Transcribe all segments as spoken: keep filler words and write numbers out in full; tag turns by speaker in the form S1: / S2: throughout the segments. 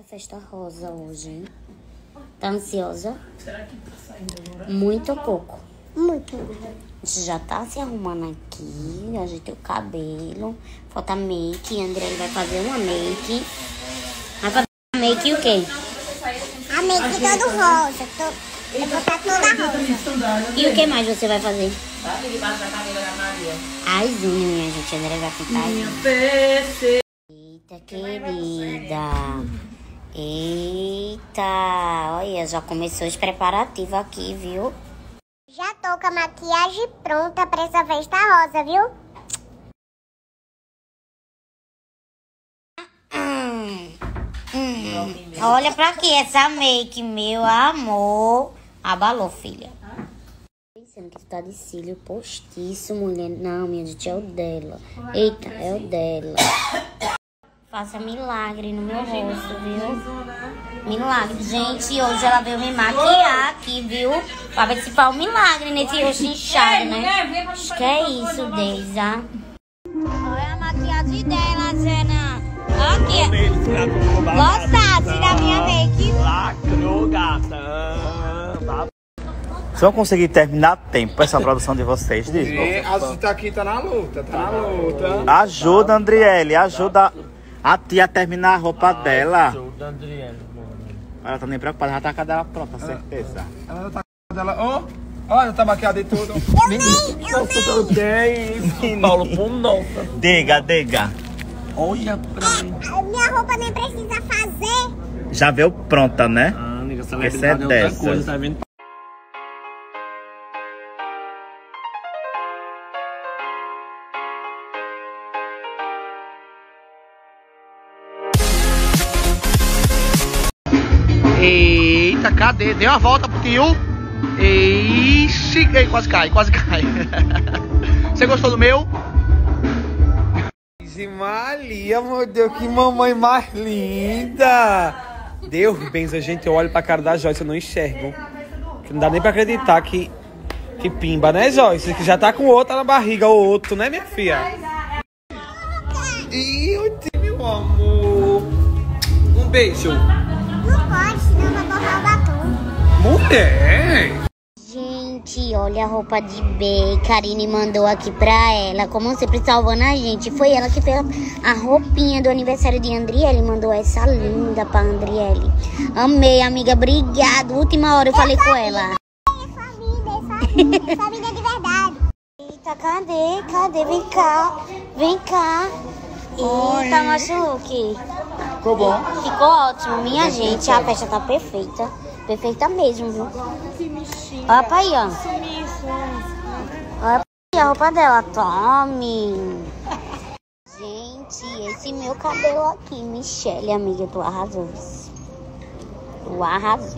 S1: Essa festa rosa hoje, hein? Tá ansiosa?
S2: Será que tá saindo agora?
S1: Muito pouco.
S3: Muito.
S1: A gente já tá se arrumando aqui. Ajeitei o cabelo. Falta make. A André vai fazer uma make. Vai fazer uma make e o quê?
S3: A make todo rosa. To... Eu vou botar toda rosa.
S1: E o que mais você vai fazer?
S2: Sabe, ele passa a cabelo da Maria.
S1: As unhas, minha gente. A André vai pintar as
S2: Minha
S1: unhas.
S2: P C.
S1: Eita, querida. Eita. Olha, já começou os preparativos aqui, viu?
S3: Já tô com a maquiagem pronta pra essa festa rosa, viu?
S1: Hum, hum. Olha pra aqui essa make, meu amor. Abalou, filha. Pensando que tu tá de cílio postiço, mulher. Não, minha gente, é o dela. Eita, é o dela. Faça milagre no meu rosto, viu? Milagre. Gente, hoje ela veio me maquiar aqui, viu? Pra ver se faz um milagre nesse rosto inchado, né? Acho que é isso, Deisa. Olha a maquiagem dela, Zena. Aqui. Gostasse da minha make?
S4: Lacrou, gata. Se eu conseguir terminar a tempo essa produção de vocês, diz.
S5: É, a gente tá aqui, tá na luta, tá na luta.
S4: Ajuda, Andriele, ajuda a tia a terminar a roupa dela.
S2: Ajuda, Andriele.
S4: Ela tá nem preocupada, já tá com a dela pronta, certeza.
S5: Ela tá com dela, ó, ó, já tá maquiada e tudo.
S3: Eu nem, eu nem.
S2: Paulo Punota.
S4: Diga, diga.
S2: Olha pra mim.
S3: A minha roupa nem precisa fazer.
S4: Já veio pronta, né?
S2: Ah, amiga,
S4: Essa
S2: celebridade
S4: é
S2: é outra
S4: dessas.
S2: coisa, tá vendo?
S5: Eita, cadê? Deu uma volta pro tio. Ixi, ei, quase cai, quase cai. Você gostou do meu?
S6: Maria, meu Deus, que mamãe mais linda! Deus benza, gente, eu olho pra cara da Joyce, eu não enxergo. Que não dá nem pra acreditar que, que pimba, né, Joyce? Que já tá com outra na barriga, ou outro, né, minha filha? Ih, eu te, meu amor. Um beijo.
S3: Não pode, senão vai borrar o batom.
S6: Mulher!
S1: Gente, olha a roupa de B. Karine mandou aqui pra ela. Como sempre salvando a gente. Foi ela que fez a roupinha do aniversário de Andriele. Mandou essa linda pra Andriele. Amei, amiga. Obrigada. Última hora eu falei com ela.
S3: É sua vida, é sua vida, é sua vida de verdade.
S1: Eita, cadê? Cadê? Vem cá. Vem cá. Eita, Machuque.
S5: Ficou bom.
S1: Ficou ótimo, minha gente. A festa tá perfeita. Perfeita mesmo, viu? Olha pra aí, ó. Olha pra aí a roupa dela. Tome. Gente, esse meu cabelo aqui, Michelle, amiga, tu arrasou. Tu arrasou.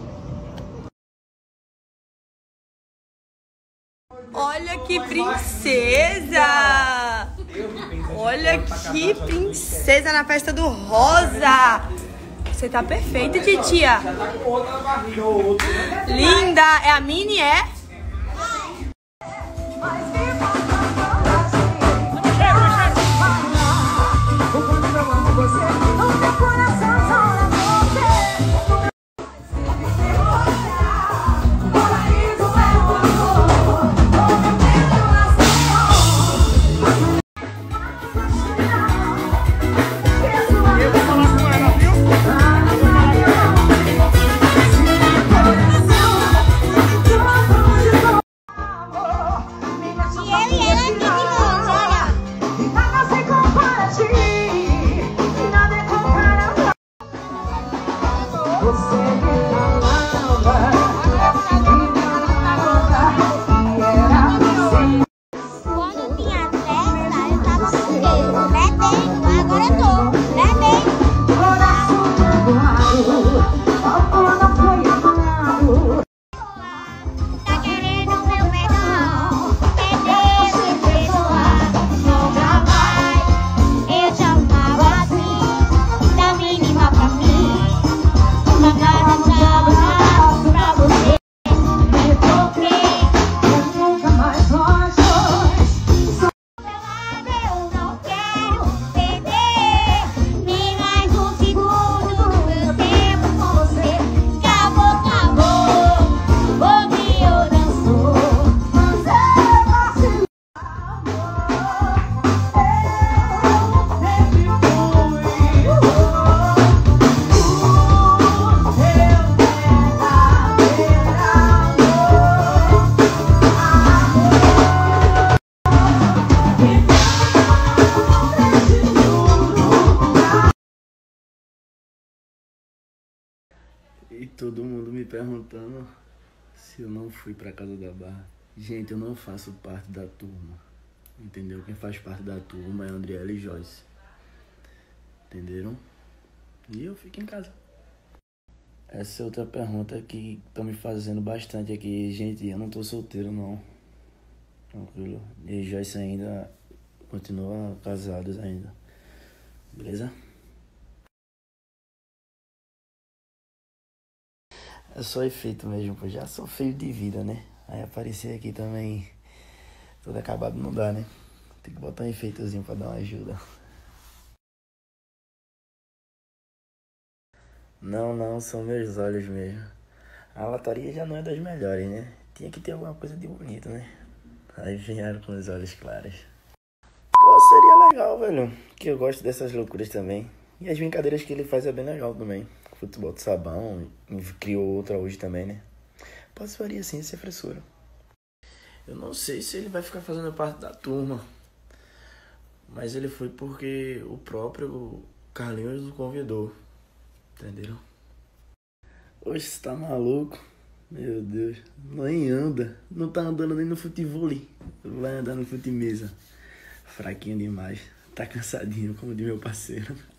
S7: Olha que princesa! Olha que princesa na festa do Rosa! Você tá perfeita, titia. Linda! É a Mini, é?
S8: todo mundo me perguntando se eu não fui pra casa da Barra. Gente, eu não faço parte da turma. Entendeu? Quem faz parte da turma é Andriela e Joyce. Entenderam? E eu fico em casa. Essa é outra pergunta que estão me fazendo bastante aqui. Gente, eu não tô solteiro, não. Tranquilo. E Joyce ainda continua casados ainda. Beleza? É só efeito mesmo, pô. Já sou feio de vida, né? Aí aparecer aqui também todo acabado não dá, né? Tem que botar um efeitozinho pra dar uma ajuda. Não, não, são meus olhos mesmo. A lataria já não é das melhores, né? Tinha que ter alguma coisa de bonito, né? Aí vieram com os olhos claros. Pô, seria legal, velho. Que eu gosto dessas loucuras também. E as brincadeiras que ele faz é bem legal também. Futebol de sabão, criou outra hoje também, né? Posso faria sim, sem frescura. Eu não sei se ele vai ficar fazendo parte da turma. Mas ele foi porque o próprio Carlinhos o convidou. Entenderam? Oxe, você tá maluco? Meu Deus. Nem anda. Não tá andando nem no futevôlei. Vai andar no futemesa. Fraquinho demais. Tá cansadinho, como de meu parceiro.